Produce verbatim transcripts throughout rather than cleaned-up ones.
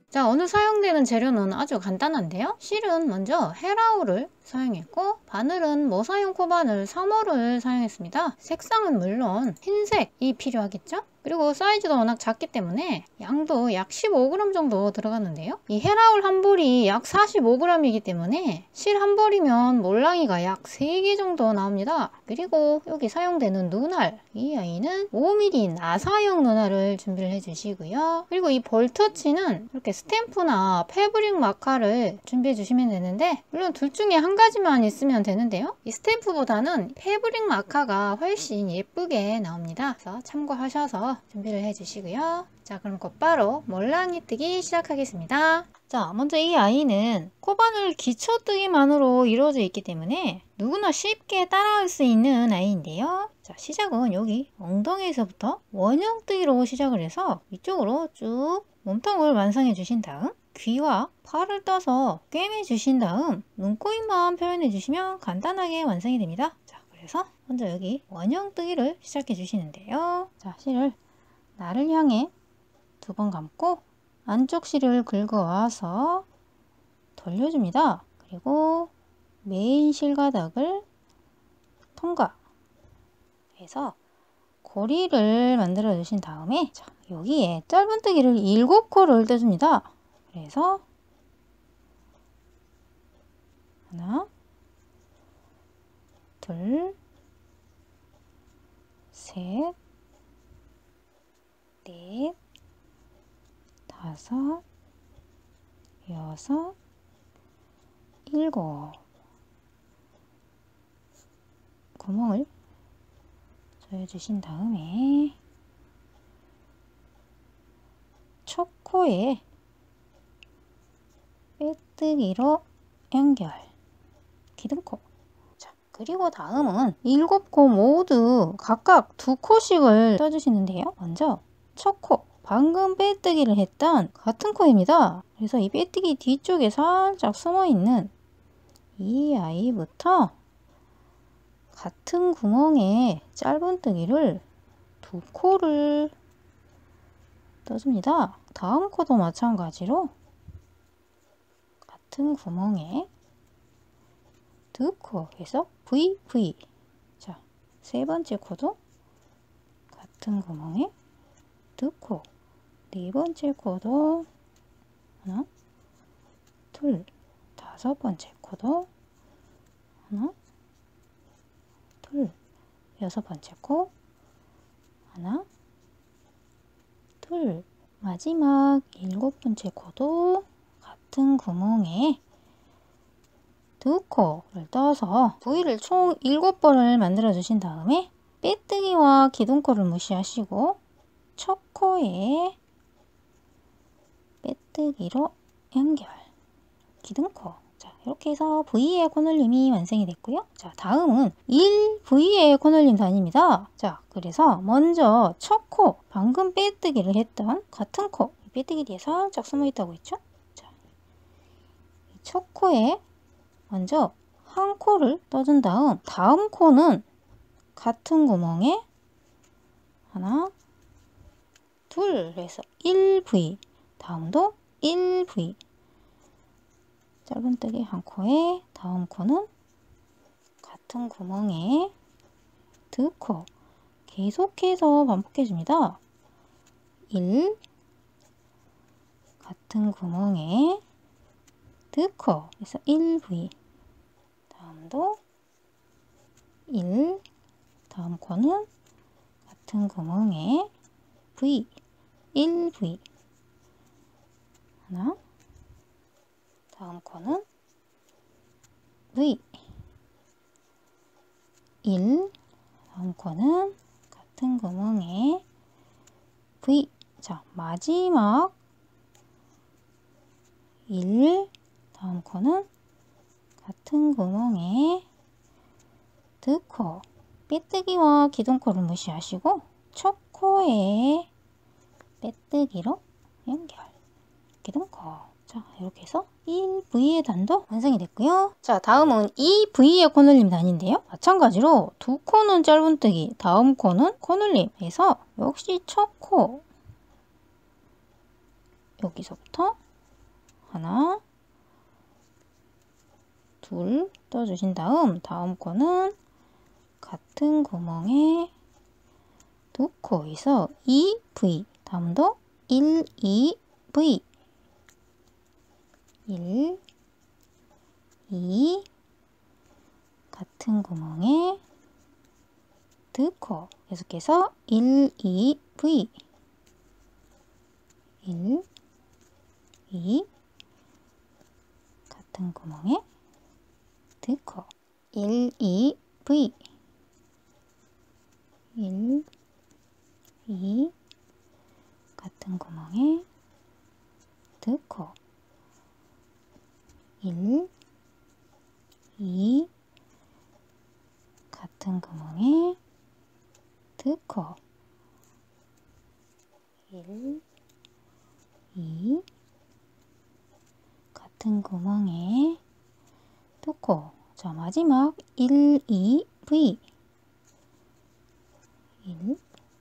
자, 오늘 사용되는 재료는 아주 간단한데요. 실은 먼저 헤라울을 사용했고, 바늘은 모사용 코바늘 삼 호를 사용했습니다. 색상은 물론 흰색이 필요하겠죠? 그리고 사이즈도 워낙 작기 때문에 양도 약 십오 그램 정도 들어갔는데요. 이 헤라울 한 볼이 약 사십오 그램이기 때문에 실 한 볼이면 몰랑이가 약 세 개 정도 나옵니다. 그리고 여기 사용되는 눈알, 이 아이는 오 밀리미터 나사형 눈알을 준비를 해주시고요. 그리고 이 볼터치는 이렇게 스탬프나 패브릭 마카를 준비해 주시면 되는데, 물론 둘 중에 한 가지만 있으면 되는데요. 이 스탬프보다는 패브릭 마카가 훨씬 예쁘게 나옵니다. 그래서 참고하셔서 준비를 해주시고요. 자, 그럼 곧바로 몰랑이 뜨기 시작하겠습니다. 자, 먼저 이 아이는 코바늘 기초 뜨기만으로 이루어져 있기 때문에 누구나 쉽게 따라할 수 있는 아이인데요. 자, 시작은 여기 엉덩이에서부터 원형 뜨기로 시작을 해서 이쪽으로 쭉 몸통을 완성해 주신 다음 귀와 팔을 떠서 꿰매 주신 다음 눈코입만 표현해 주시면 간단하게 완성이 됩니다. 자, 그래서 먼저 여기 원형 뜨기를 시작해 주시는데요. 자, 실을 나를 향해 두 번 감고 안쪽 실을 긁어와서 돌려줍니다. 그리고 메인 실가닥을 통과해서 고리를 만들어 주신 다음에, 자, 여기에 짧은뜨기를 일곱 코를 떠줍니다. 그래서 하나, 둘, 셋, 넷, 다섯, 여섯, 일곱 구멍을 조여주신 다음에 첫 코에 빼뜨기로 연결, 기둥코. 자, 그리고 다음은 일곱 코 모두 각각 두 코씩을 떠주시는데요. 먼저 첫 코, 방금 빼뜨기를 했던 같은 코입니다. 그래서 이 빼뜨기 뒤쪽에 살짝 숨어있는 이 아이부터 같은 구멍에 짧은뜨기를 두 코를 떠줍니다. 다음 코도 마찬가지로 같은 구멍에 두 코 해서 브이, 브이. 자, 세 번째 코도 같은 구멍에 두 코. 네 번째 코도 하나, 둘, 다섯 번째 코도 하나, 둘, 여섯 번째 코 하나, 둘, 마지막 일곱 번째 코도 같은 구멍에 두 코를 떠서 V를 총 일곱 번을 만들어 주신 다음에 빼뜨기와 기둥코를 무시하시고 첫 코에 빼뜨기로 연결, 기둥코. 자, 이렇게 해서 V의 코늘림이 완성이 됐고요. 자, 다음은 일 브이의 코늘림 단입니다. 자, 그래서 먼저 첫 코, 방금 빼뜨기를 했던 같은 코, 빼뜨기 뒤에 살짝 숨어 있다고 했죠? 자, 첫 코에 먼저 한 코를 떠준 다음 다음 코는 같은 구멍에 하나, 둘 해서 일 브이, 다음도 일 브이. 짧은뜨기 한 코에 다음 코는 같은 구멍에 두 코. 계속해서 반복해 줍니다. 일, 같은 구멍에 두 코 그래서 일 브이. 다음도 일, 다음 코는 같은 구멍에 V, 일 브이. 하나, 다음 코는 V, 일, 다음 코는 같은 구멍에 V. 자, 마지막 일, 다음 코는 같은 구멍에 두 코. 빼뜨기와 기둥코를 무시하시고 첫 코에 빼뜨기로 연결, 기둥코. 자, 이렇게 해서 일 브이의 단도 완성이 됐고요. 자, 다음은 이 브이의 코늘림 단인데요. 마찬가지로 두 코는 짧은뜨기, 다음 코는 코늘림 해서 역시 첫 코 여기서부터 하나, 둘 떠주신 다음 다음 코는 같은 구멍에 두 코에서 이 브이, 다음도 일, 이 브이, 일, 이, 같은 구멍에 두 코, 계속해서 일, 이 브이, 일, 이, 같은 구멍에 두 코, 일, 이 브이, 일, 이, 같은 구멍에 두 코, 일, 이, 같은 구멍에 두 코, 일, 이, 같은 구멍에 두 코. 자, 마지막 일, 이 브이, 일,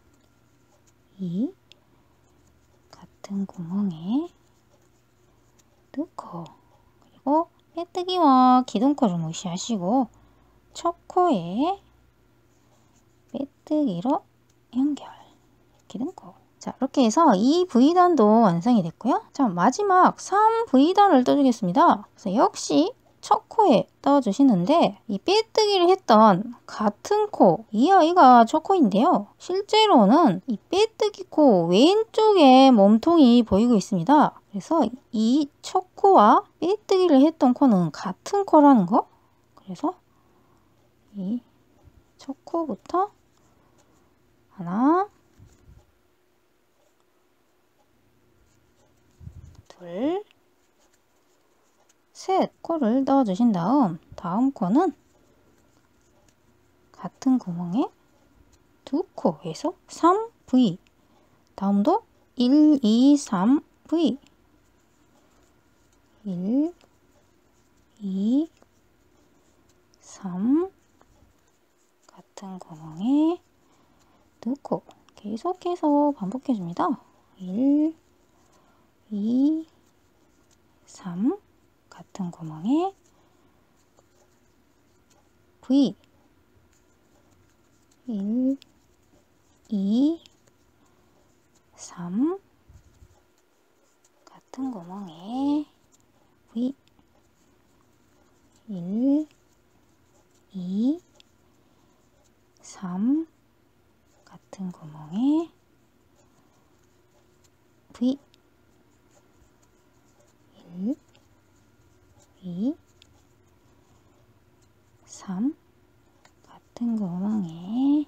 이, 같은 구멍에 두 코. 그리고 빼뜨기와 기둥코를 무시하시고 첫 코에 빼뜨기로 연결, 기둥코. 자, 이렇게 해서 이 브이단도 완성이 됐고요. 자, 마지막 삼 브이단을 떠주겠습니다. 그래서 역시 첫 코에 떠주시는데 이 빼뜨기를 했던 같은 코, 이 아이가 첫 코인데요. 실제로는 이 빼뜨기 코 왼쪽에 몸통이 보이고 있습니다. 그래서 이 첫 코와 빼뜨기를 했던 코는 같은 코라는 거. 그래서 이 첫 코부터 하나, 둘, 셋 코를 넣어주신 다음 다음 코는 같은 구멍에 두 코에서 삼 브이, 다음도 일, 이, 삼 브이, 일, 이, 삼, 같은 구멍에 두 코. 계속해서 반복해줍니다. 일, 이, 삼, 같은 구멍에 브이, 일, 이, 삼, 같은 구멍에 브이, 일, 이, 삼, 같은 구멍에 브이, 일, 이, 삼, 같은 구멍에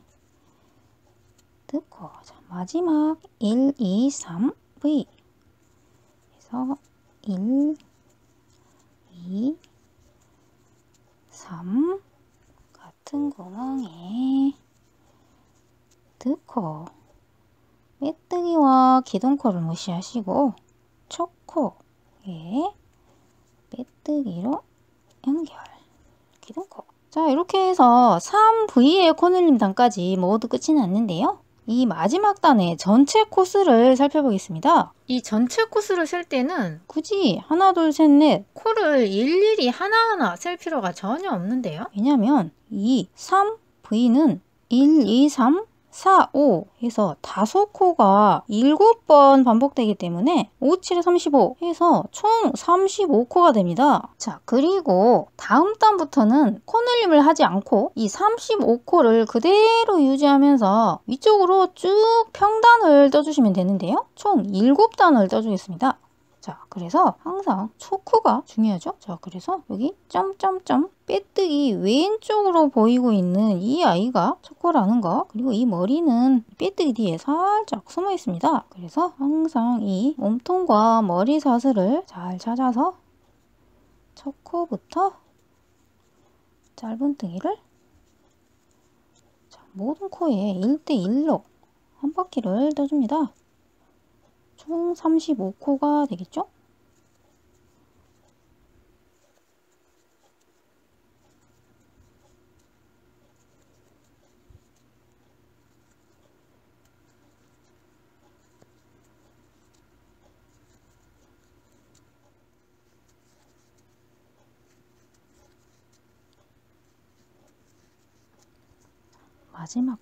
두 코. 자, 마지막 일, 이, 삼 브이. 그래서 일, 이, 삼, 같은 구멍에 두 코. 빼뜨기와 기둥코를 무시하시고 첫 코에 빼뜨기로 연결, 기둥코. 자, 이렇게 해서 삼 브이의 코늘림 단까지 모두 끝이 났는데요. 이 마지막 단의 전체 코스를 살펴보겠습니다. 이 전체 코스를 셀 때는 굳이 하나, 둘, 셋, 넷 코를 일일이 하나하나 셀 필요가 전혀 없는데요. 왜냐면 이 삼 브이는 일, 이, 삼, 사, 오 해서 다섯 코가 일곱 번 반복되기 때문에 오, 칠에 삼십오 해서 총 삼십오 코가 됩니다. 자, 그리고 다음 단부터는 코늘림을 하지 않고 이 삼십오 코를 그대로 유지하면서 위쪽으로 쭉 평단을 떠주시면 되는데요. 총 일곱 단을 떠주겠습니다. 자, 그래서 항상 초코가 중요하죠. 자, 그래서 여기 점점점 빼뜨기 왼쪽으로 보이고 있는 이 아이가 초코라는 거, 그리고 이 머리는 빼뜨기 뒤에 살짝 숨어 있습니다. 그래서 항상 이 몸통과 머리 사슬을 잘 찾아서 초코부터 짧은뜨기를 자, 모든 코에 일 대 일로 한 바퀴를 떠줍니다. 총 삼십오 코가 되겠죠? 마지막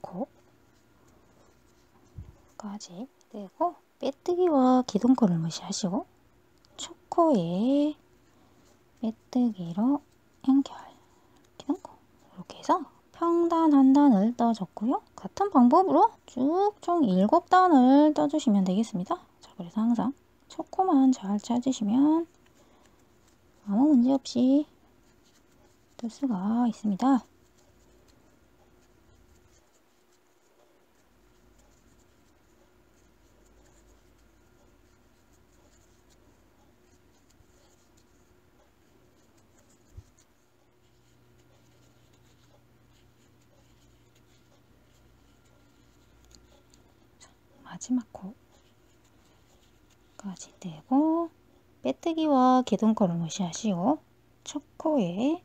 코까지 떼고 빼뜨기와 기둥코를 무시하시고 첫 코에 빼뜨기로 연결, 기둥코 이렇게 해서 평단 한 단을 떠줬고요. 같은 방법으로 쭉 총 일곱 단을 떠주시면 되겠습니다. 자, 그래서 항상 첫 코만 잘 찾으시면 아무 문제 없이 뜰 수가 있습니다. 마지막 코까지 떼고 빼뜨기와 기둥코를 무시하시고 첫 코에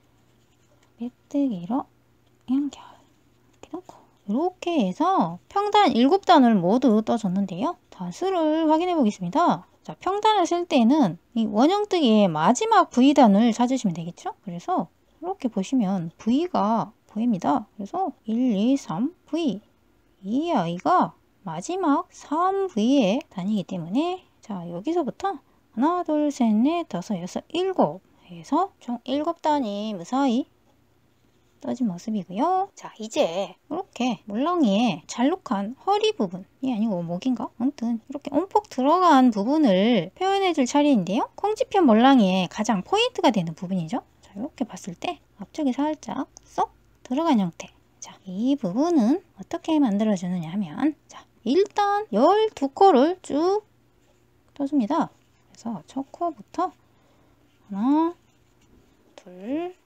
빼뜨기로 연결, 기둥코 이렇게 해서 평단 일곱 단을 모두 떠줬는데요. 단수를 확인해 보겠습니다. 자, 평단을 쓸 때는 이 원형뜨기의 마지막 V단을 찾으시면 되겠죠. 그래서 이렇게 보시면 V가 보입니다. 그래서 일, 이, 삼, V 이 아이가 마지막 삼 브이의 단위이기 때문에 자, 여기서부터 하나, 둘, 셋, 넷, 다섯, 여섯, 일곱 해서 총 일곱 단이 무사히 떠진 모습이고요. 자, 이제 이렇게 물렁이의 잘록한 허리 부분이 아니고 목인가? 아무튼 이렇게 움푹 들어간 부분을 표현해 줄 차례인데요. 콩지편 몰랑이의 가장 포인트가 되는 부분이죠. 자, 이렇게 봤을 때 앞쪽에 살짝 쏙 들어간 형태. 자, 이 부분은 어떻게 만들어 주느냐 하면 자, 일단 열두 코를 쭉 떠줍니다. 그래서 첫 코부터 하나, 둘,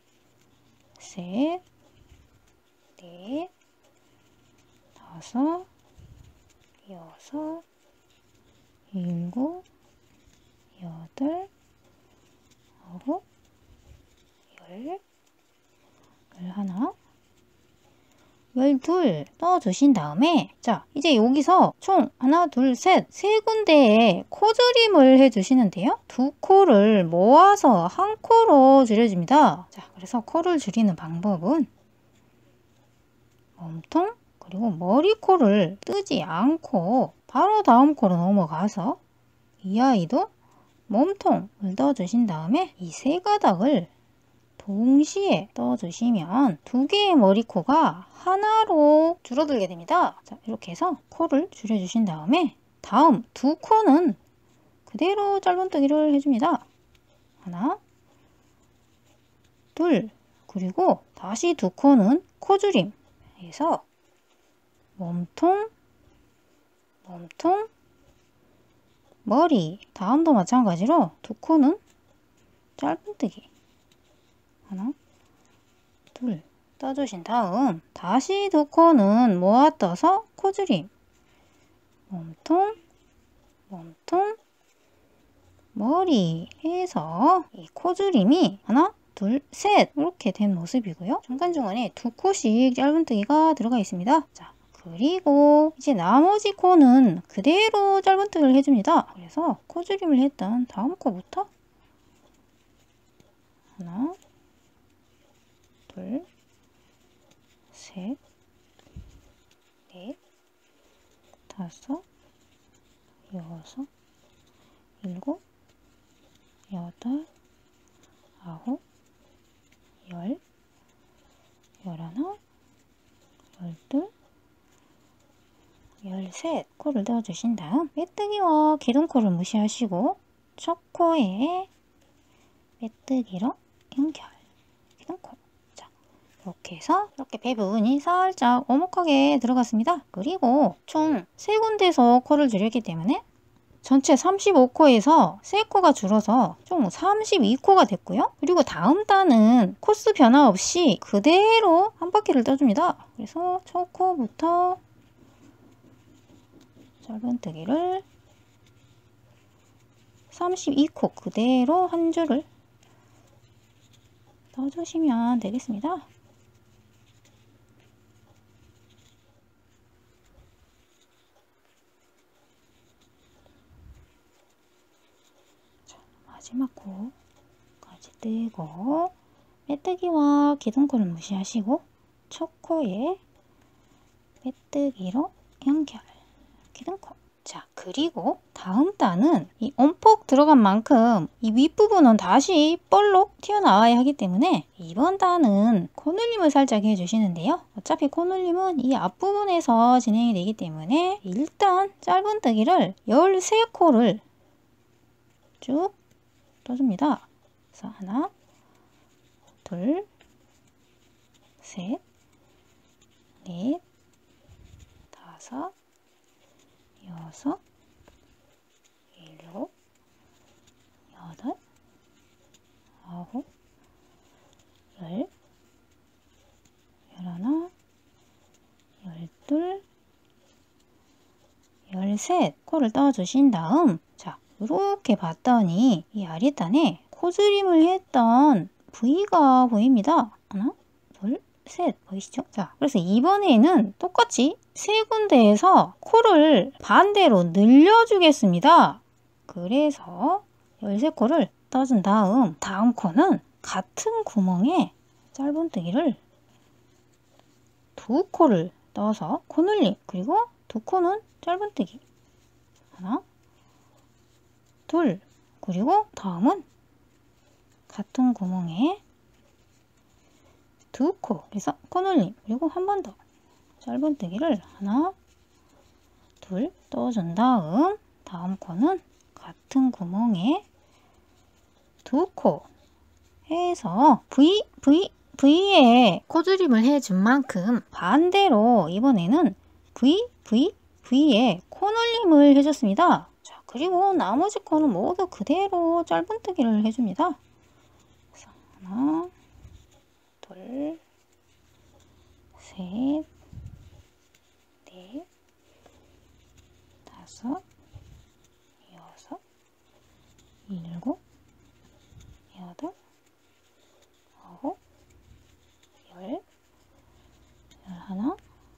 셋, 넷, 다섯, 여섯, 일곱, 여덟, 아홉, 열, 열하나, 열둘 떠주신 다음에 자, 이제 여기서 총 하나, 둘, 셋, 세 군데에 코줄임을 해주시는데요. 두 코를 모아서 한 코로 줄여줍니다. 자, 그래서 코를 줄이는 방법은 몸통 그리고 머리코를 뜨지 않고 바로 다음 코로 넘어가서 이 아이도 몸통을 떠주신 다음에 이 세 가닥을 동시에 떠주시면 두 개의 머리코가 하나로 줄어들게 됩니다. 자, 이렇게 해서 코를 줄여주신 다음에 다음 두 코는 그대로 짧은뜨기를 해줍니다. 하나, 둘, 그리고 다시 두 코는 코줄임 해서 몸통, 몸통, 머리 다음도 마찬가지로 두 코는 짧은뜨기 하나, 둘 떠주신 다음 다시 두 코는 모아 떠서 코줄임 몸통, 몸통, 머리 해서 이 코줄임이 하나, 둘, 셋 이렇게 된 모습이고요. 중간중간에 두 코씩 짧은뜨기가 들어가 있습니다. 자, 그리고 이제 나머지 코는 그대로 짧은뜨기를 해줍니다. 그래서 코줄임을 했던 다음 코부터 하나, 둘, 셋, 넷, 다섯, 여섯, 일곱, 여덟, 아홉, 열, 열하나, 열둘, 열셋 코를 넣어주신 다음 빼뜨기와 기둥코를 무시하시고 첫 코에 빼뜨기로 연결, 기둥코. 자, 이렇게 해서 이렇게 배 부분이 살짝 오목하게 들어갔습니다. 그리고 총 세 군데에서 코를 줄였기 때문에 전체 삼십오 코에서 세 코가 줄어서 총 삼십이 코가 됐고요. 그리고 다음 단은 코스 변화 없이 그대로 한 바퀴를 떠줍니다. 그래서 첫 코부터 짧은뜨기를 삼십이 코 그대로 한 줄을 떠주시면 되겠습니다. 마지막 코까지 뜨고 빼뜨기와 기둥코를 무시하시고 첫 코에 빼뜨기로 연결. 기둥코. 자, 그리고 다음 단은 이 엄폭 들어간 만큼 이 윗부분은 다시 볼록 튀어나와야 하기 때문에 이번 단은 코눌림을 살짝 해주시는데요. 어차피 코눌림은 이 앞부분에서 진행이 되기 때문에 일단 짧은뜨기를 열세 코를 쭉 떠줍니다. 그래서 하나, 둘, 셋, 넷, 다섯, 여섯, 일곱, 여덟, 아홉, 열, 열하나, 열둘, 열셋 코를 떠주신 다음, 자, 이렇게 봤더니 이 아랫단에 코줄임을 했던 V가 보입니다. 하나, 둘, 셋 보이시죠? 자, 그래서 이번에는 똑같이 세 군데에서 코를 반대로 늘려주겠습니다. 그래서 열세 코를 떠준 다음 다음 코는 같은 구멍에 짧은뜨기를 두 코를 떠서 코눌림, 그리고 두 코는 짧은뜨기 하나, 둘, 그리고 다음은 같은 구멍에 두 코, 그래서 코눌림, 그리고 한 번 더 짧은뜨기를 하나, 둘 떠준 다음 다음 코는 같은 구멍에 두 코 해서 V, V, V에 코줄임을 해준 만큼 반대로 이번에는 V, V, V에 코눌림을 해줬습니다. 자, 그리고 나머지 코는 모두 그대로 짧은뜨기를 해줍니다. 그래서 하나, 둘, 셋, 넷, 다섯, 여섯, 일곱, 여덟, 아홉, 열, 열하나,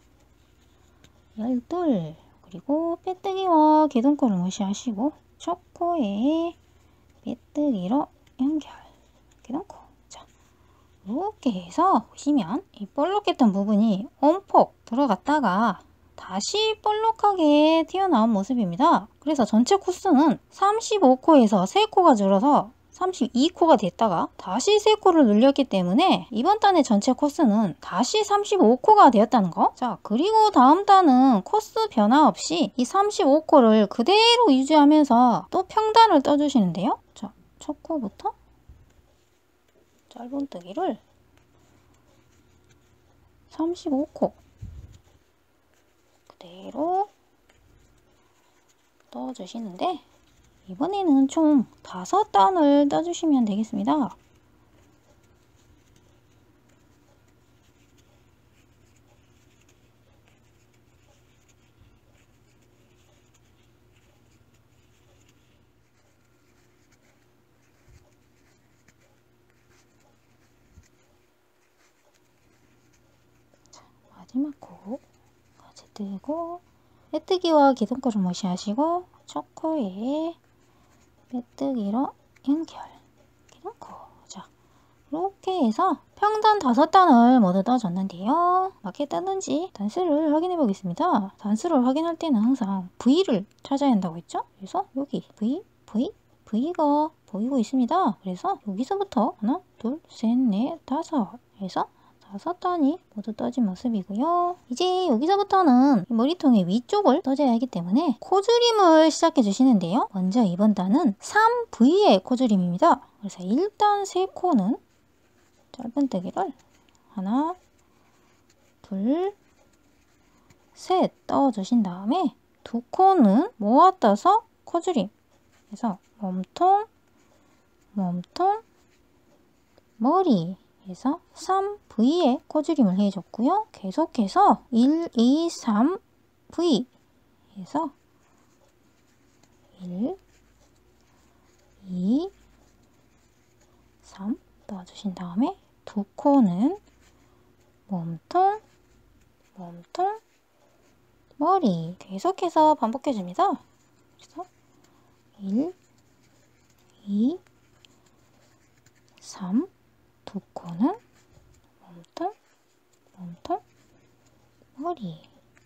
열둘, 그리고 빼뜨기와 기둥코를 무시하시고 첫 코에 빼뜨기로 연결, 기둥코. 자, 이렇게 해서 보시면 이 볼록했던 부분이 엄폭 들어갔다가 다시 볼록하게 튀어나온 모습입니다. 그래서 전체 코스는 삼십오 코에서 세 코가 줄어서 삼십이 코가 됐다가 다시 세 코를 늘렸기 때문에 이번 단의 전체 코스는 다시 삼십오 코가 되었다는 거. 자, 그리고 다음 단은 코스 변화 없이 이 삼십오 코를 그대로 유지하면서 또 평단을 떠주시는데요. 자, 첫 코부터 짧은뜨기를 삼십오 코 그대로 떠주시는데 이번에는 총 다섯 단을 떠주시면 되겠습니다. 자, 마지막 코까지 뜨고 빼뜨기와 기둥코를 무시하시고 첫 코에 빼뜨기로 연결, 기둥코. 자, 이렇게 해서 평단 다섯 단을 모두 떠줬는데요. 맞게 떴는지 단수를 확인해 보겠습니다. 단수를 확인할 때는 항상 V를 찾아야 한다고 했죠? 그래서 여기 V, V, V가 보이고 있습니다. 그래서 여기서부터 하나, 둘, 셋, 넷, 다섯 해서 다섯 단이 모두 떠진 모습이고요. 이제 여기서부터는 머리통의 위쪽을 떠줘야 하기 때문에 코줄임을 시작해 주시는데요. 먼저 이번 단은 삼 브이의 코줄임입니다. 그래서 일단 세 코는 짧은뜨기를 하나, 둘, 셋 떠주신 다음에 두 코는 모아 떠서 코줄임. 그래서 몸통, 몸통, 머리 해서 삼 브이에 코줄임을 해줬고요. 계속해서 일, 이, 삼 브이 해서 일, 이, 삼 넣어주신 다음에 두 코는 몸통, 몸통, 머리 계속해서 반복해줍니다. 그래서 일, 이, 삼 두 코는 몸통, 몸통, 머리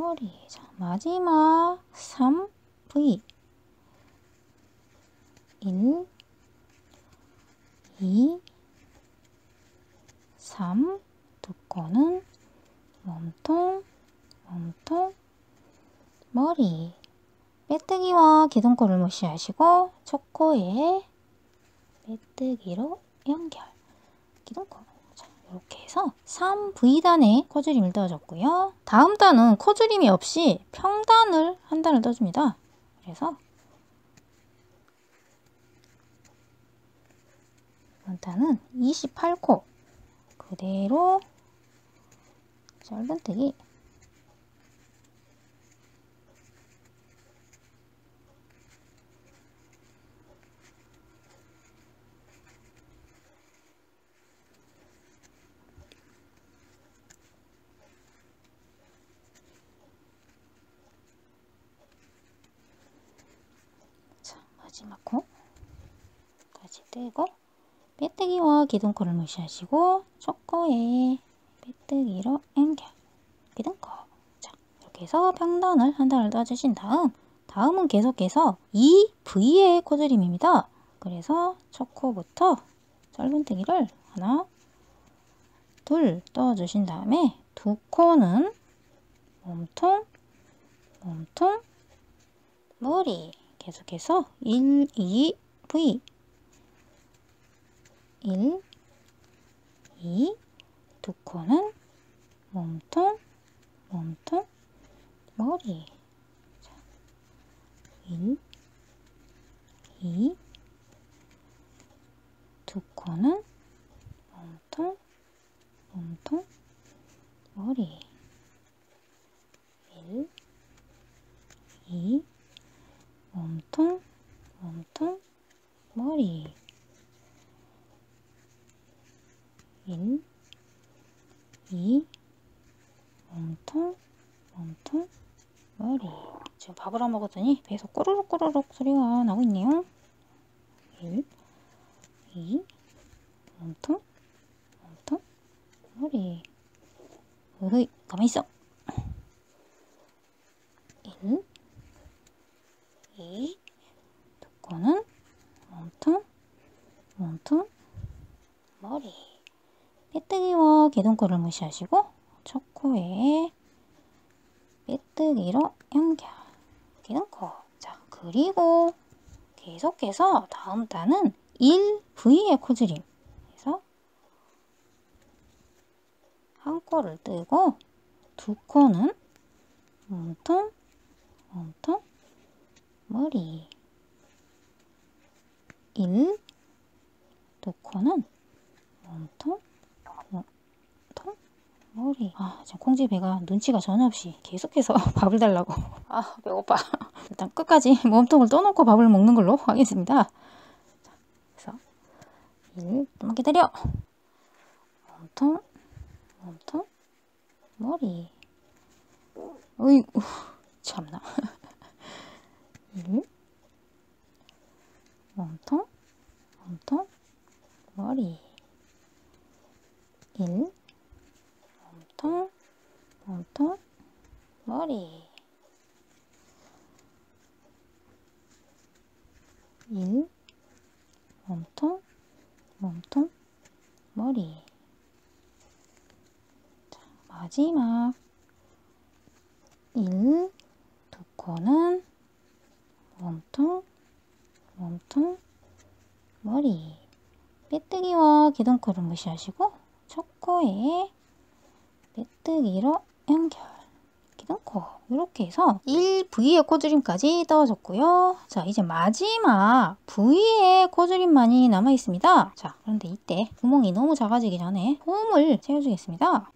머리. 자, 마지막 삼 브이. 일, 이, 삼. 두코는 몸통, 몸통, 머리. 빼뜨기와 기둥코를 무시하시고 첫 코에 빼뜨기로 연결. 기둥코. 자, 이렇게 해서 삼 브이단에 코줄임을 떠줬고요. 다음 단은 코줄임이 없이 평단을 한 단을 떠줍니다. 그래서 이번 단은 이십팔 코 그대로 짧은뜨기. 자, 마지막 코까지 뜨고 빼뜨기와 기둥코를 무시하시고 첫 코에 빼뜨기로 연결. 기둥코. 자, 이렇게 해서 평단을 한 단을 떠주신 다음 다음은 계속해서 이 브이의 코줄임입니다. 그래서 첫 코부터 짧은뜨기를 하나, 둘 떠주신 다음에 두 코는 몸통, 몸통, 머리. 계속해서 일, 이 브이. 일, 이, 두 코는 몸통, 몸통, 머리. 자, 일, 이, 두 코는 몸통, 몸통, 머리. 일, 이, 몸통, 몸통, 머리. 일, 이, 몸통, 몸통, 머리. 지금 밥을 안 먹었더니 배에서 꼬르륵 꼬르륵 소리가 나고 있네요. 일, 이, 몸통, 몸통, 머리. 으이, 가만히 있어. 일, 이, 두 코는 몸통, 몸통, 머리. 빼뜨기와 기둥코를 무시하시고 첫 코에 빼뜨기로 연결. 기둥코. 자, 그리고 계속해서 다음 단은 일 브이의 코줄임. 그래서 한 코를 뜨고 두 코는 몸통, 몸통, 머리. 일, 두 코는 몸통, 몸통, 머리. 아, 지금 콩지 배가 눈치가 전혀 없이 계속해서 밥을 달라고. 아, 배고파. 일단 끝까지 몸통을 떠놓고 밥을 먹는 걸로 하겠습니다. 자, 그래서 일, 좀만 기다려. 몸통, 몸통, 머리. 어이구, 참나. 일, 몸통, 몸통, 머리. 일, 몸통, 몸통, 머리. 일, 몸통, 몸통, 머리. 자, 마지막 일, 두 코는 몸통, 몸통, 머리. 빼뜨기와 기둥코를 무시하시고 첫 코에 빼뜨기로 연결. 기둥코. 이렇게 해서 일 브이의 코줄임까지 떠줬고요. 자, 이제 마지막 브이의 코줄임만이 남아 있습니다. 자, 그런데 이때 구멍이 너무 작아지기 전에 홈을 채워주겠습니다.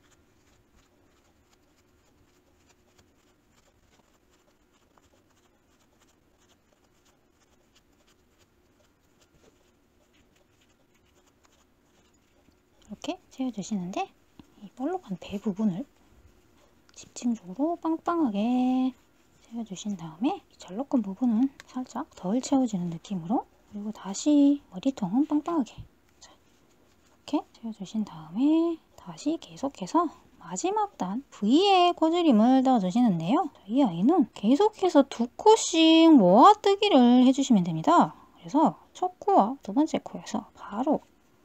이렇게 채워주시는데 이 볼록한 배 부분을 집중적으로 빵빵하게 채워주신 다음에 절록한 부분은 살짝 덜 채워지는 느낌으로, 그리고 다시 머리통은 빵빵하게. 자, 이렇게 채워주신 다음에 다시 계속해서 마지막 단 V에 코줄임을 넣어주시는데요. 이 아이는 계속해서 두 코씩 모아뜨기를 해주시면 됩니다. 그래서 첫 코와 두 번째 코에서 바로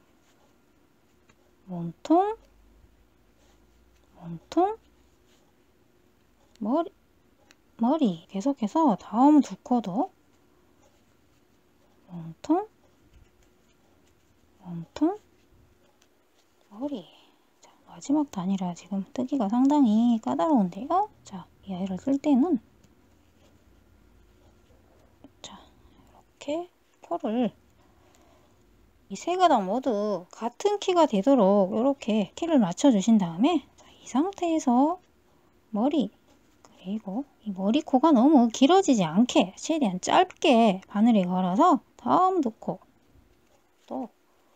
몸통, 몸통, 머리, 머리 계속해서 다음 두 코도 몸통, 몸통, 머리. 자, 마지막 단이라 지금 뜨기가 상당히 까다로운데요. 자, 이 아이를 뜰 때는 자, 이렇게 코를 이 세 가닥 모두 같은 키가 되도록 이렇게 키를 맞춰 주신 다음에 자, 이 상태에서 머리 그리고 이 머리코가 너무 길어지지 않게 최대한 짧게 바늘에 걸어서 다음 두 코 또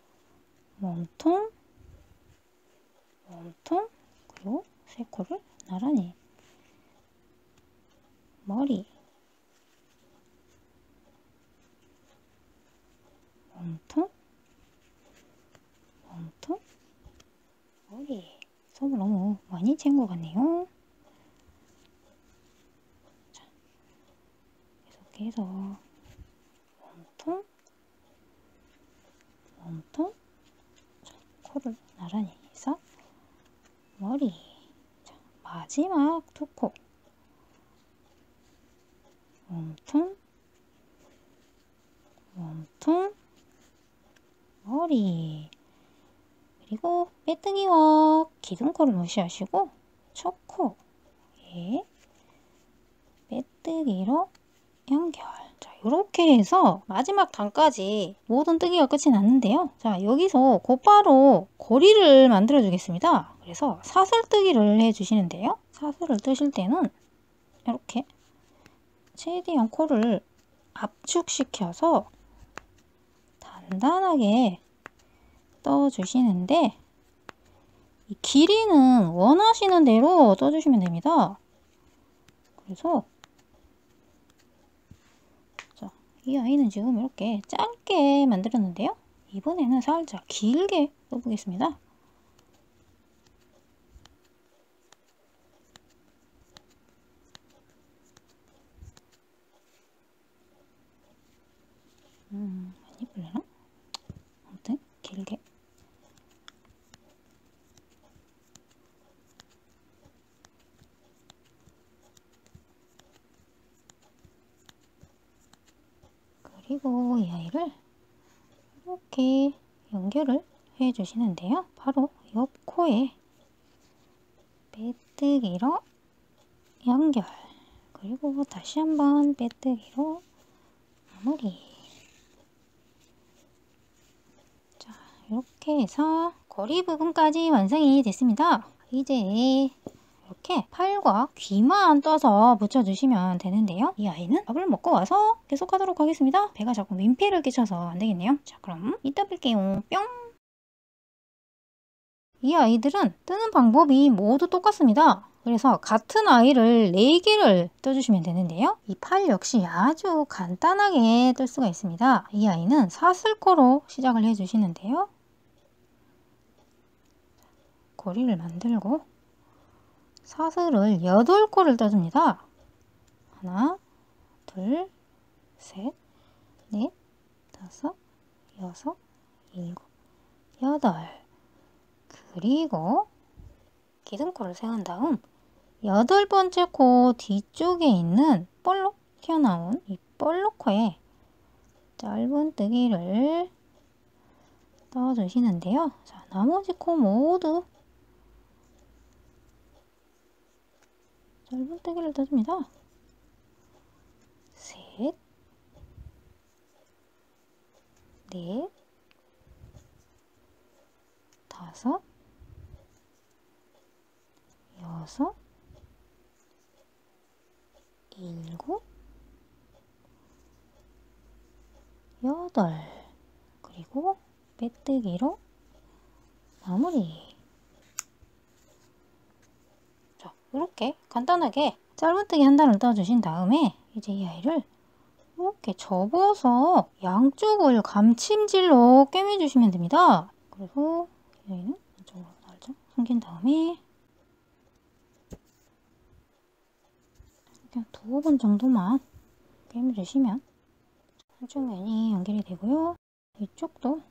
몸통 몸통 그리고 세 코를 나란히 머리 몸통 몸통 머리 솜을 너무 많이 잰 것 같네요. 자, 계속해서 몸통 몸통 자, 코를 나란히 해서 머리 자, 마지막 두 코 몸통 몸통 머리 그리고 빼뜨기와 기둥코를 무시하시고 첫 코에 빼뜨기로 연결. 자, 이렇게 해서 마지막 단까지 모든 뜨기가 끝이 났는데요. 자, 여기서 곧바로 고리를 만들어 주겠습니다. 그래서 사슬뜨기를 해 주시는데요. 사슬을 뜨실 때는 이렇게 최대한 코를 압축시켜서 단단하게 떠주시는데 이 길이는 원하시는 대로 떠주시면 됩니다. 그래서 자, 이 아이는 지금 이렇게 짧게 만들었는데요. 이번에는 살짝 길게 떠보겠습니다. 음, 많이 예쁠려나? 아무튼 길게 그리고 이 아이를 이렇게 연결을 해 주시는데요. 바로 옆 코에 빼뜨기로 연결 그리고 다시 한번 빼뜨기로 마무리. 자, 이렇게 해서 고리 부분까지 완성이 됐습니다. 이제 이렇게 팔과 귀만 떠서 붙여주시면 되는데요. 이 아이는 밥을 먹고 와서 계속 하도록 하겠습니다. 배가 자꾸 민폐를 끼쳐서 안 되겠네요. 자, 그럼 이따 뵐게요. 뿅! 이 아이들은 뜨는 방법이 모두 똑같습니다. 그래서 같은 아이를 네 개를 떠주시면 되는데요. 이 팔 역시 아주 간단하게 뜰 수가 있습니다. 이 아이는 사슬코로 시작을 해주시는데요. 고리를 만들고 사슬을 여덟 코를 떠줍니다. 하나, 둘, 셋, 넷, 다섯, 여섯, 일곱, 여덟. 그리고 기둥코를 세운 다음 여덟 번째 코 뒤쪽에 있는 볼록 튀어나온 이 볼록코에 짧은 뜨기를 떠주시는데요. 자, 나머지 코 모두 짧은 뜨기를 떠줍니다. 셋, 넷, 다섯, 여섯, 일곱, 여덟. 그리고 빼뜨기로 마무리. 자, 이렇게 간단하게 짧은뜨기 한 단을 떠주신 다음에 이제 이 아이를 이렇게 접어서 양쪽을 감침질로 꿰매주시면 됩니다. 그래서 이 아이는 이쪽으로 살짝 숨긴 다음에 그냥 두 번 정도만 꿰매주시면 한쪽 면이 연결이 되고요. 이쪽도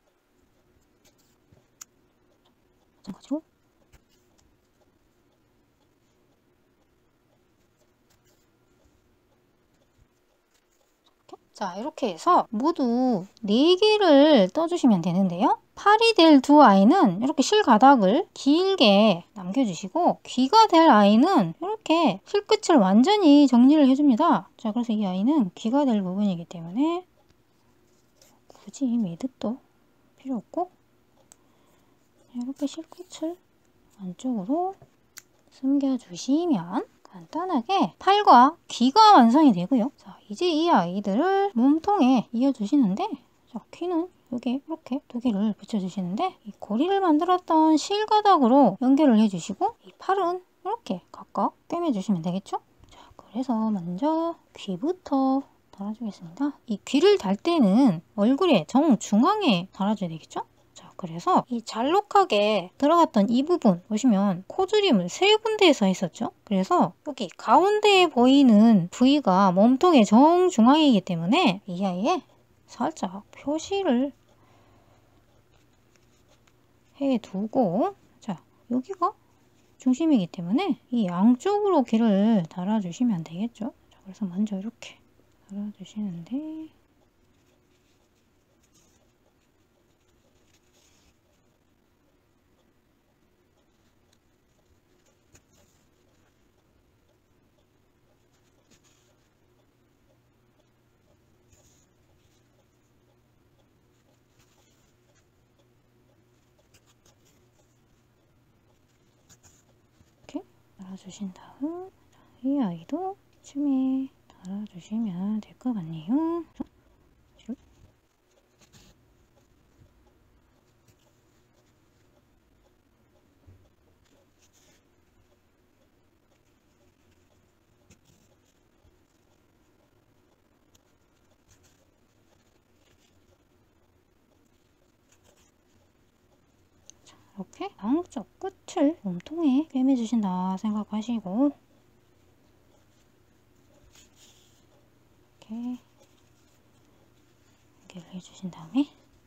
마찬가지로 자, 이렇게 해서 모두 네 개를 떠주시면 되는데요. 팔이 될 두 아이는 이렇게 실가닥을 길게 남겨주시고, 귀가 될 아이는 이렇게 실끝을 완전히 정리를 해줍니다. 자, 그래서 이 아이는 귀가 될 부분이기 때문에 굳이 매듭도 필요 없고 이렇게 실끝을 안쪽으로 숨겨주시면 간단하게 팔과 귀가 완성이 되고요. 자, 이제 이 아이들을 몸통에 이어주시는데, 자, 귀는 여기 이렇게 두 개를 붙여주시는데, 이 고리를 만들었던 실가닥으로 연결을 해주시고, 이 팔은 이렇게 각각 꿰매주시면 되겠죠? 자, 그래서 먼저 귀부터 달아주겠습니다. 이 귀를 달 때는 얼굴의 정중앙에 달아줘야 되겠죠? 그래서 이 잘록하게 들어갔던 이 부분 보시면 코줄임을 세 군데에서 했었죠. 그래서 여기 가운데에 보이는 부위가 몸통의 정중앙이기 때문에 이 아이에 살짝 표시를 해두고, 자, 여기가 중심이기 때문에 이 양쪽으로 귀를 달아주시면 되겠죠. 자, 그래서 먼저 이렇게 달아주시는데, 달아주신 다음 이 아이도 춤에 달아주시면 될 것 같네요. 이렇게 양쪽 끝을 몸통에 꿰매주신다 생각하시고 이렇게 연결을 해주신 다음에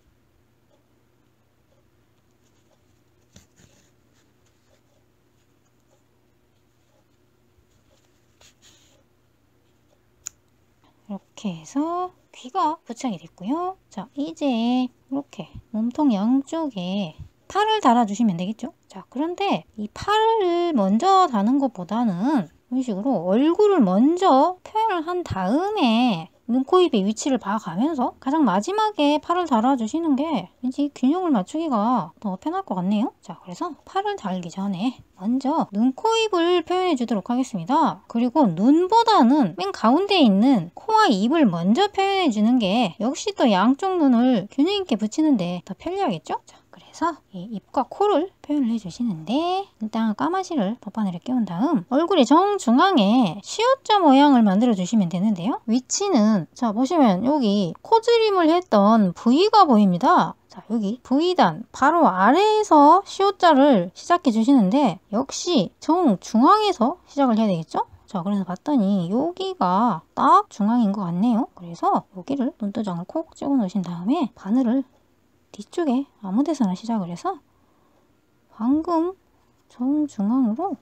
이렇게 해서 귀가 부착이 됐고요. 자, 이제 이렇게 몸통 양쪽에 팔을 달아주시면 되겠죠. 자, 그런데 이 팔을 먼저 다는 것보다는 이런 식으로 얼굴을 먼저 표현을 한 다음에 눈, 코, 입의 위치를 봐가면서 가장 마지막에 팔을 달아주시는 게 왠지 균형을 맞추기가 더 편할 것 같네요. 자, 그래서 팔을 달기 전에 먼저 눈, 코, 입을 표현해 주도록 하겠습니다. 그리고 눈보다는 맨 가운데 있는 코와 입을 먼저 표현해 주는 게 역시 또 양쪽 눈을 균형 있게 붙이는데 더 편리하겠죠? 자, 그래서 이 입과 코를 표현을 해주시는데, 일단 까마실을 돗바늘에 끼운 다음 얼굴의 정중앙에 시옷자 모양을 만들어 주시면 되는데요. 위치는 자, 보시면 여기 코줄임을 했던 부위가 보입니다. 자, 여기 V단 바로 아래에서 시옷자를 시작해 주시는데 역시 정중앙에서 시작을 해야 되겠죠? 자, 그래서 봤더니 여기가 딱 중앙인 것 같네요. 그래서 여기를 눈도장을 콕 찍어 놓으신 다음에 바늘을 뒤쪽에 아무 데서나 시작을 해서 방금 정중앙으로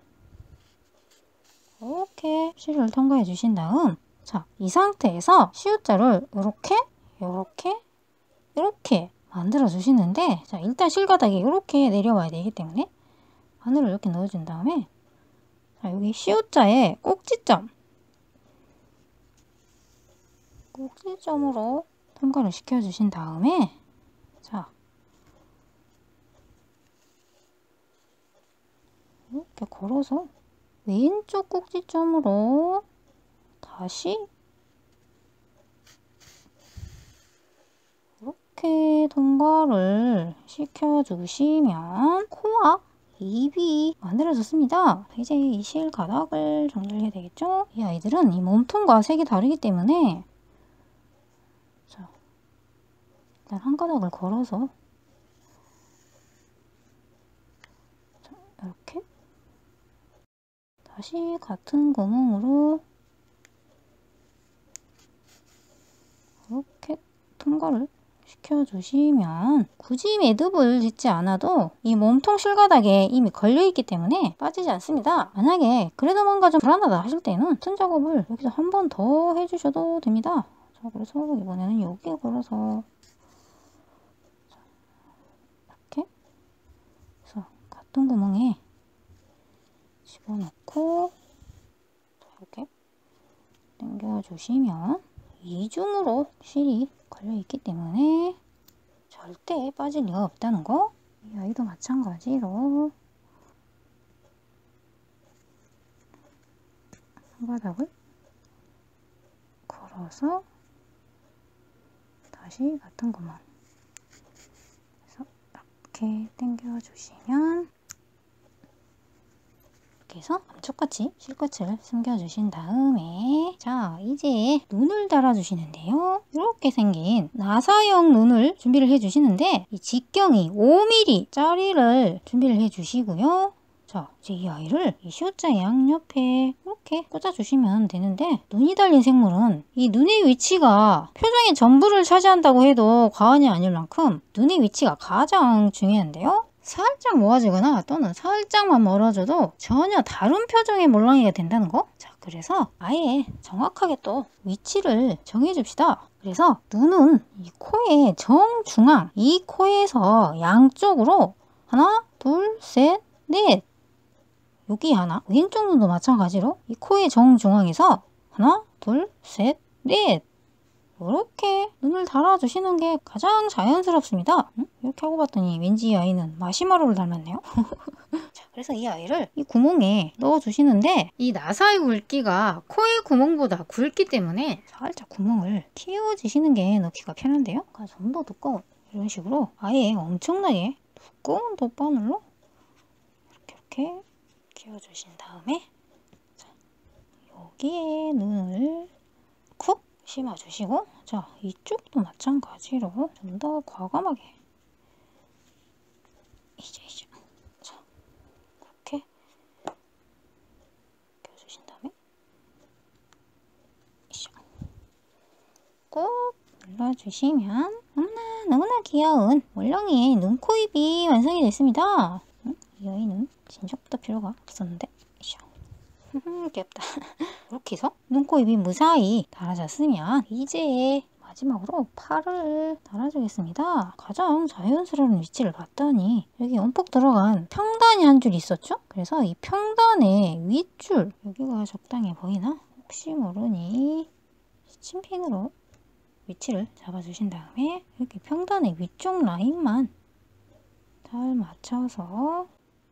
이렇게 실을 통과해 주신 다음, 자, 이 상태에서 시옷자를 이렇게 이렇게 이렇게 만들어 주시는데, 자, 일단 실가닥이 이렇게 내려와야 되기 때문에 바늘을 이렇게 넣어준 다음에, 자, 여기 시옷자의 꼭지점 꼭지점으로 통과를 시켜 주신 다음에, 자, 이렇게 걸어서 왼쪽 꼭지점으로 다시 이렇게 통과를 시켜주시면 코와 입이 만들어졌습니다. 이제 이 실가닥을 정리를 해야 되겠죠? 이 아이들은 이 몸통과 색이 다르기 때문에, 자, 일단 한 가닥을 걸어서 자, 이렇게 다시 같은 구멍으로 같은 거를 시켜주시면 굳이 매듭을 짓지 않아도 이 몸통 실가닥에 이미 걸려있기 때문에 빠지지 않습니다. 만약에 그래도 뭔가 좀 불안하다 하실 때는 튼 작업을 여기서 한 번 더 해주셔도 됩니다. 자, 그래서 이번에는 여기에 걸어서 이렇게 그래서 같은 구멍에 집어넣고 이렇게 당겨주시면 이중으로 실이 걸려있기 때문에 절대 빠질 리가 없다는 거. 이 아이도 마찬가지로 손바닥을 걸어서 다시 같은 구멍 그래서 이렇게 당겨주시면 이렇게 해서 감쪽같이 실끝을 숨겨주신 다음에 자 이제 눈을 달아주시는데요. 이렇게 생긴 나사형 눈을 준비를 해주시는데 이 직경이 오 밀리미터 짜리를 준비를 해주시고요. 자 이제 이 아이를 이 C자 양옆에 이렇게 꽂아주시면 되는데 눈이 달린 생물은 이 눈의 위치가 표정의 전부를 차지한다고 해도 과언이 아닐 만큼 눈의 위치가 가장 중요한데요. 살짝 모아지거나 또는 살짝만 멀어져도 전혀 다른 표정의 몰랑이가 된다는 거. 자 그래서 아예 정확하게 또 위치를 정해 줍시다. 그래서 눈은 이 코의 정중앙 이 코에서 양쪽으로 하나 둘 셋 넷 여기 하나 왼쪽 눈도 마찬가지로 이 코의 정중앙에서 하나 둘 셋 넷 이렇게 눈을 달아주시는 게 가장 자연스럽습니다. 응? 이렇게 하고 봤더니 왠지 이 아이는 마시마로를 닮았네요. 자, 그래서 이 아이를 이 구멍에 넣어주시는데 이 나사의 굵기가 코의 구멍보다 굵기 때문에 살짝 구멍을 틔워주시는 게 넣기가 편한데요. 그러니까 좀 더 두꺼운 이런 식으로 아예 엄청나게 두꺼운 돗바늘로 이렇게 이렇게 끼워주신 다음에 자, 여기에 눈을 쿡 심어주시고 자 이쪽도 마찬가지로 좀 더 과감하게 이제 이제 자 이렇게 껴주신 다음에 이제 꼭 눌러주시면 너무나 너무나 귀여운 몰랑이의 눈, 코, 입이 완성이 됐습니다. 응? 이 아이는 진작부터 필요가 없었는데 이제 귀엽다. 이렇게 해서 눈, 코, 입이 무사히 달아졌으면 이제 마지막으로 팔을 달아주겠습니다. 가장 자연스러운 위치를 봤더니 여기 움푹 들어간 평단이 한 줄 있었죠? 그래서 이 평단의 윗줄 여기가 적당해 보이나? 혹시 모르니 시침핀으로 위치를 잡아주신 다음에 이렇게 평단의 위쪽 라인만 잘 맞춰서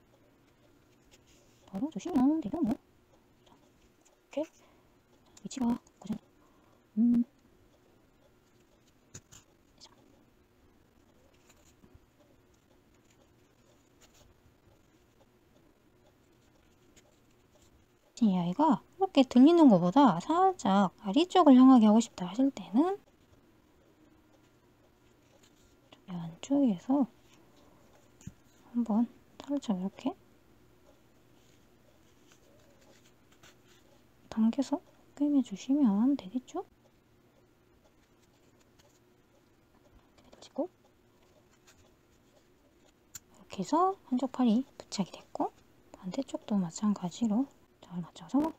넣어주시면 되죠 뭐. 이렇게 위치가 고정. 음. 이 아이가 이렇게 들리는 것보다 살짝 아래쪽을 향하게 하고 싶다 하실 때는 안쪽에서 한번 살짝 이렇게 당겨서 꿰매주시면 되겠죠? 그리고 이렇게 해서 한쪽 팔이 부착이 됐고 반대쪽도 마찬가지로 잘 맞춰서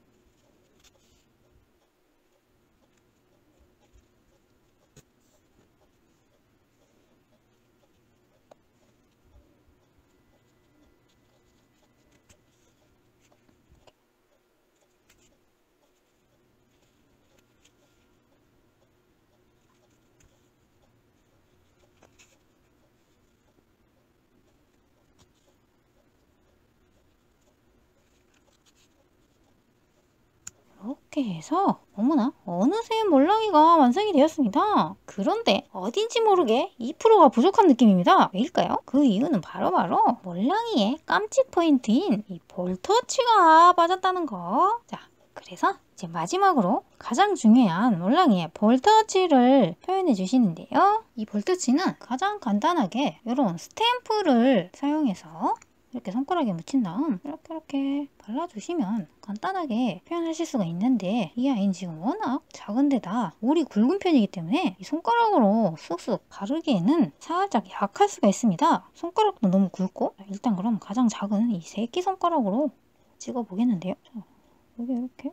이렇게 해서 어머나 어느새 몰랑이가 완성이 되었습니다. 그런데 어딘지 모르게 이 퍼센트가 부족한 느낌입니다. 왜일까요? 그 이유는 바로바로 바로 몰랑이의 깜찍 포인트인 이 볼터치가 빠졌다는 거. 자, 그래서 이제 마지막으로 가장 중요한 몰랑이의 볼터치를 표현해 주시는데요. 이 볼터치는 가장 간단하게 이런 스탬프를 사용해서 이렇게 손가락에 묻힌 다음 이렇게 이렇게 발라주시면 간단하게 표현하실 수가 있는데, 이 아이는 지금 워낙 작은 데다 올이 굵은 편이기 때문에 이 손가락으로 쑥쑥 바르기에는 살짝 약할 수가 있습니다. 손가락도 너무 굵고. 일단 그럼 가장 작은 이 새끼손가락으로 찍어 보겠는데요. 자, 여기 이렇게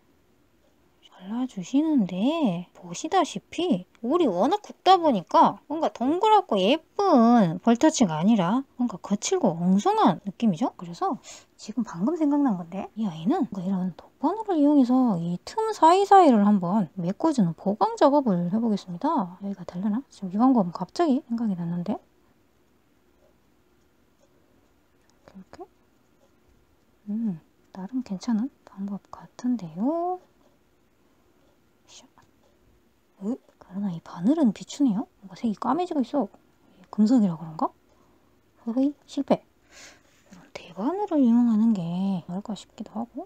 발라주시는데 보시다시피 올이 워낙 굵다 보니까 뭔가 동그랗고 예쁜 볼터치가 아니라 뭔가 거칠고 엉성한 느낌이죠. 그래서 지금 방금 생각난 건데, 이 아이는 뭔가 이런 덧바늘을 이용해서 이 틈 사이사이를 한번 메꿔주는 보강 작업을 해보겠습니다. 여기가 되려나? 지금 이 방법은 갑자기 생각이 났는데, 이렇게 음 나름 괜찮은 방법 같은데요. 어? 그러나 이 바늘은 비추네요? 뭔가 색이 까매지고 있어. 금속이라 그런가? 허이 실패. 이런 대바늘을 이용하는 게 나을까 싶기도 하고.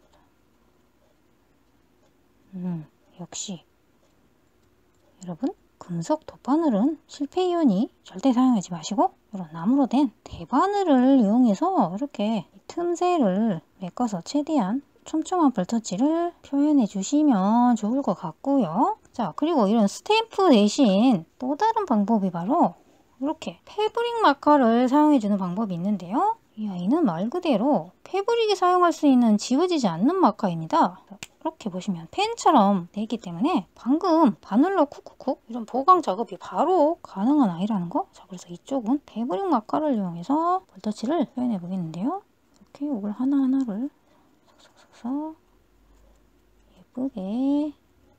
음 역시 여러분, 금속 덧바늘은 실패이오니 절대 사용하지 마시고 이런 나무로 된 대바늘을 이용해서 이렇게 틈새를 메꿔서 최대한 촘촘한 볼터치를 표현해 주시면 좋을 것 같고요. 자, 그리고 이런 스탬프 대신 또 다른 방법이 바로 이렇게 패브릭 마커를 사용해 주는 방법이 있는데요. 이 아이는 말 그대로 패브릭이 사용할 수 있는 지워지지 않는 마커입니다. 이렇게 보시면 펜처럼 되어 있기 때문에 방금 바늘로 쿡쿡쿡 이런 보강 작업이 바로 가능한 아이라는 거. 자, 그래서 이쪽은 패브릭 마커를 이용해서 볼터치를 표현해 보겠는데요. 이렇게 이걸 하나하나를 쏙쏙쏙 예쁘게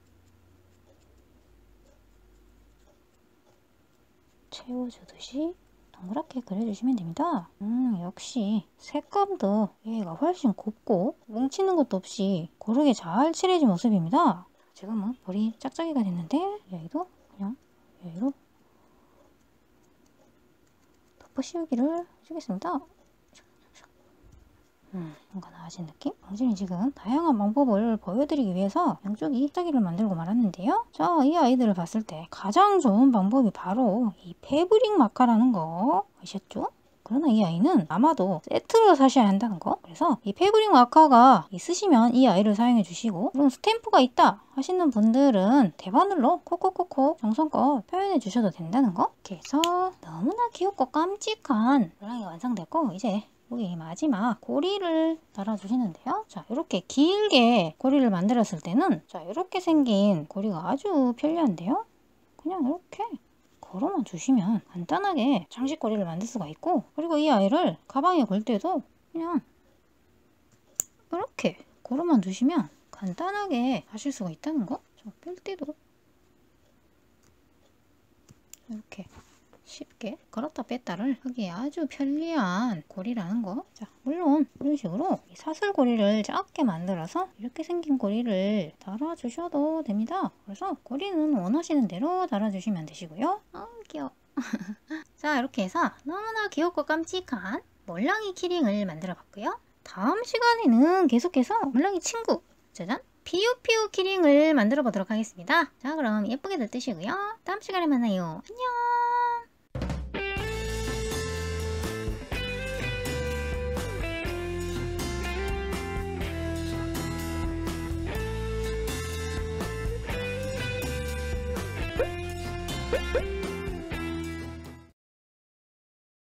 채워주듯이 동그랗게 그려주시면 됩니다. 음 역시 색감도 얘가 훨씬 곱고 뭉치는 것도 없이 고르게 잘 칠해진 모습입니다. 지금은 머리 짝짝이가 됐는데 여기도 그냥 여기로 덮어 씌우기를 해주겠습니다. 음, 뭔가 나아진 느낌? 당신이 지금 다양한 방법을 보여드리기 위해서 양쪽이 짝짝이를 만들고 말았는데요. 자, 이 아이들을 봤을 때 가장 좋은 방법이 바로 이 패브릭 마카라는 거 아셨죠? 그러나 이 아이는 아마도 세트로 사셔야 한다는 거. 그래서 이 패브릭 마카가 있으시면 이 아이를 사용해 주시고, 그럼 스탬프가 있다 하시는 분들은 대바늘로 콕콕콕콕 정성껏 표현해 주셔도 된다는 거. 이렇게 해서 너무나 귀엽고 깜찍한 모양이 완성됐고, 이제 여기 마지막 고리를 달아주시는데요. 자, 이렇게 길게 고리를 만들었을 때는 자, 이렇게 생긴 고리가 아주 편리한데요. 그냥 이렇게 걸어만 주시면 간단하게 장식고리를 만들 수가 있고, 그리고 이 아이를 가방에 걸 때도 그냥 이렇게 걸어만 두시면 간단하게 하실 수가 있다는 거. 뺄 때도 이렇게 쉽게 걸었다 뺐다를 하기에 아주 편리한 고리라는 거. 자, 물론 이런 식으로 사슬고리를 작게 만들어서 이렇게 생긴 고리를 달아주셔도 됩니다. 그래서 고리는 원하시는 대로 달아주시면 되시고요. 아 귀여워. 자, 이렇게 해서 너무나 귀엽고 깜찍한 몰랑이 키링을 만들어 봤고요. 다음 시간에는 계속해서 몰랑이 친구 짜잔 피우피우 키링을 만들어 보도록 하겠습니다. 자, 그럼 예쁘게들 뜨시고요. 다음 시간에 만나요. 안녕.